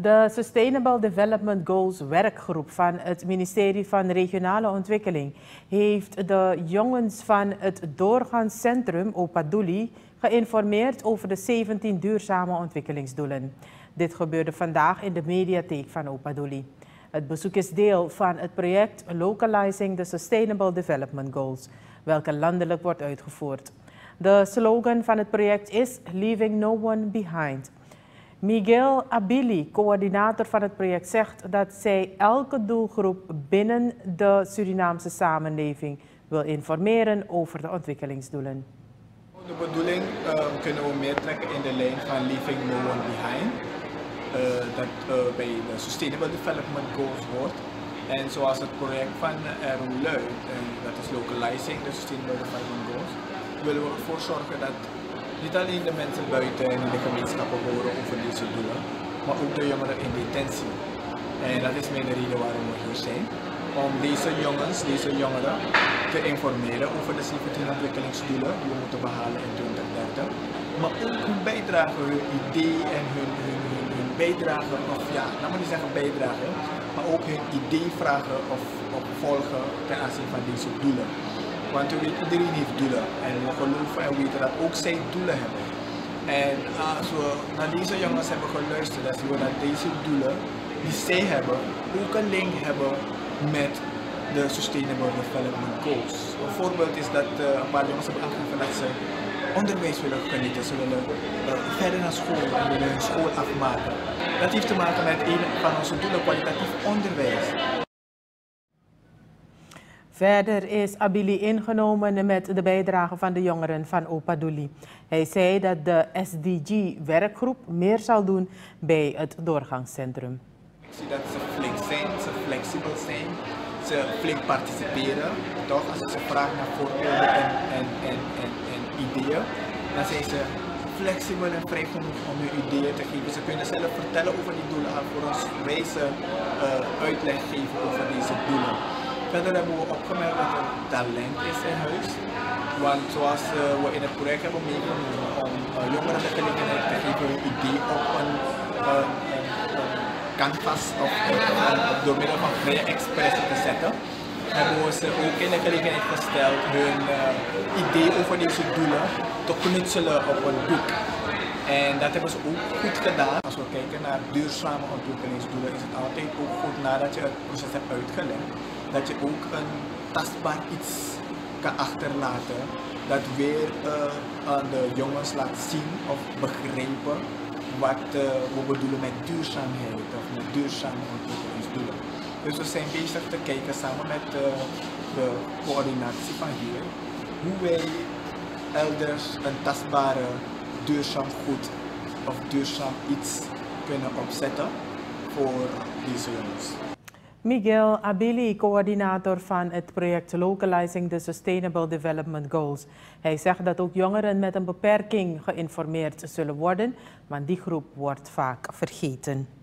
De Sustainable Development Goals werkgroep van het ministerie van Regionale Ontwikkeling heeft de jongens van het doorgangscentrum Opaduli geïnformeerd over de 17 duurzame ontwikkelingsdoelen. Dit gebeurde vandaag in de mediatheek van Opaduli. Het bezoek is deel van het project Localizing the Sustainable Development Goals, welke landelijk wordt uitgevoerd. De slogan van het project is Leaving No One Behind. Miguel Abili, coördinator van het project, zegt dat zij elke doelgroep binnen de Surinaamse samenleving wil informeren over de ontwikkelingsdoelen. De bedoeling kunnen we meer trekken in de lijn van Leaving No One Behind. Dat bij de Sustainable Development Goals hoort. En zoals het project van RU luidt, en dat is Localizing the Sustainable Development Goals, willen we ervoor zorgen dat niet alleen de mensen buiten en in de gemeenschappen horen over deze doelen, maar ook de jongeren in detentie. En dat is mijn reden waarom we hier zijn. Om deze jongens, deze jongeren te informeren over de 17 ontwikkelingsdoelen die we moeten behalen in 2030. Maar ook hun bijdrage, hun idee en hun bijdrage, of ja, laat maar niet zeggen bijdrage, maar ook hun idee vragen of volgen ten aanzien van deze doelen. Want we weten, iedereen heeft doelen en we geloven en weten dat ook zij doelen hebben. En als we naar deze jongens hebben geluisterd, dan zien we dat deze doelen die zij hebben ook een link hebben met de Sustainable Development Goals. Een voorbeeld is dat een paar jongens hebben aangegeven dat ze onderwijs willen genieten. Ze willen verder naar school en willen hun school afmaken. Dat heeft te maken met een van onze doelen, kwalitatief onderwijs. Verder is Abili ingenomen met de bijdrage van de jongeren van Opaduli. Hij zei dat de SDG-werkgroep meer zal doen bij het doorgangscentrum. Ik zie dat ze flink zijn, ze flexibel zijn, ze flink participeren. Toch? Als ik ze vraag naar voorbeelden en ideeën, dan zijn ze flexibel en vrij genoeg om hun ideeën te geven. Ze kunnen zelf vertellen over die doelen en voor ons wijze uitleg geven over deze doelen. Verder hebben we opgemerkt dat er talent is in huis. Want zoals we in het project hebben meegenomen om jongeren de gelegenheid te geven hun idee op een canvas of door middel van vrije expressie te zetten, hebben we ze ook in de gelegenheid gesteld hun idee over deze doelen te knutselen op een boek. En dat hebben ze ook goed gedaan. Als we kijken naar duurzame ontwikkelingsdoelen is het altijd ook goed nadat je het proces hebt uitgelegd, dat je ook een tastbaar iets kan achterlaten dat weer aan de jongens laat zien of begrijpen wat we bedoelen met duurzaamheid of met duurzame ontwikkelingsdoelen. Dus we zijn bezig te kijken samen met de coördinatie van hier hoe wij elders een tastbare duurzaam goed of duurzaam iets kunnen opzetten voor deze jongens. Miguel Abili, coördinator van het project Localizing the Sustainable Development Goals. Hij zegt dat ook jongeren met een beperking geïnformeerd zullen worden, want die groep wordt vaak vergeten.